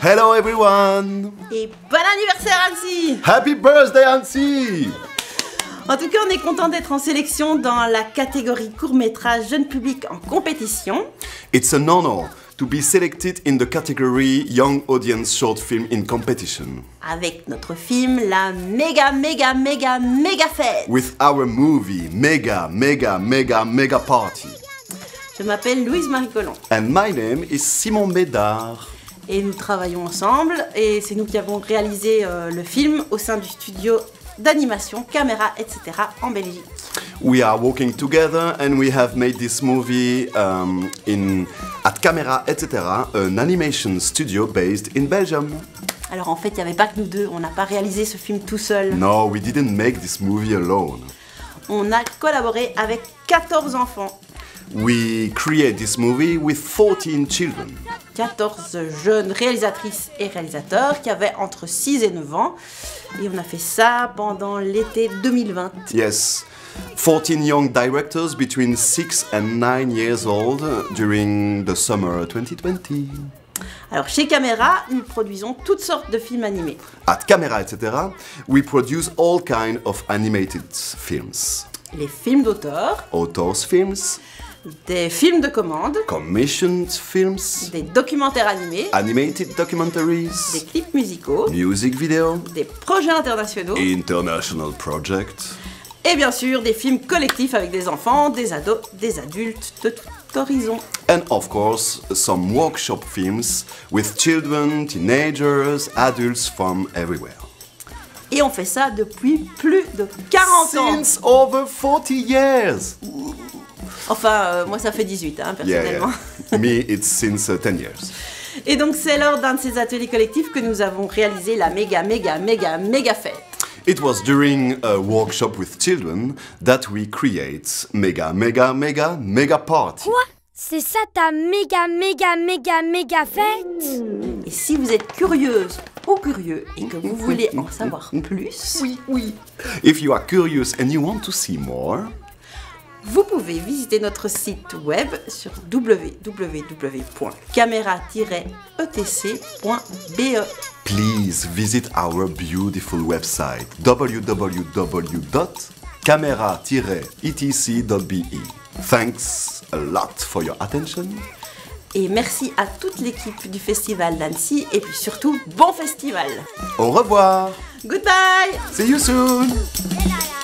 Hello everyone! Et bon anniversaire Annecy! Happy birthday Annecy! En tout cas, on est content d'être en sélection dans la catégorie court-métrage jeune public en compétition. It's an honor to be selected in the category Young Audience Short Film in Competition. Avec notre film, la méga fête. With our movie, Mega Party. Je m'appelle Louise Marie Collomb. And my name is Simon Bédard. Et nous travaillons ensemble et c'est nous qui avons réalisé le film au sein du studio d'animation, caméra, etc. en Belgique. We are working together and we have made this movie at Camera, etc., an animation studio based in Belgium. Alors en fait, il n'y avait pas que nous deux, on n'a pas réalisé ce film tout seul. No, we didn't make this movie alone. On a collaboré avec 14 enfants. We create this movie with 14 children. 14 jeunes réalisatrices et réalisateurs qui avaient entre 6 et 9 ans. Et on a fait ça pendant l'été 2020. Yes, 14 young directors between 6 and 9 years old during the summer 2020. Alors chez Camera, nous produisons toutes sortes de films animés. At Camera, etc., we produce all kinds of animated films. Les films d'auteur, Authors films, des films de commande, commissioned films, des documentaires animés, animated documentaries, des clips musicaux, music video, des projets internationaux international projects, et bien sûr des films collectifs avec des enfants, des ados, des adultes de tout horizon. and of course some workshop films with children, teenagers, adults from everywhere. Et on fait ça depuis plus de 40 ans. Since over 40 years! Enfin, moi ça fait 18, hein, personnellement. Yeah. Me, it's since 10 years. Et donc c'est lors d'un de ces ateliers collectifs que nous avons réalisé la méga fête. It was during a workshop with children that we create Mega Party. Quoi? C'est ça ta méga fête? Et si vous êtes curieuse ou curieux et que vous voulez en savoir plus, Oui. If you are curious and you want to see more, vous pouvez visiter notre site web sur www.camera-etc.be. please visit our beautiful website www.camera-etc.be. Thanks a lot for your attention. Et merci à toute l'équipe du Festival d'Annecy et puis surtout, bon festival. Au revoir. Goodbye. See you soon.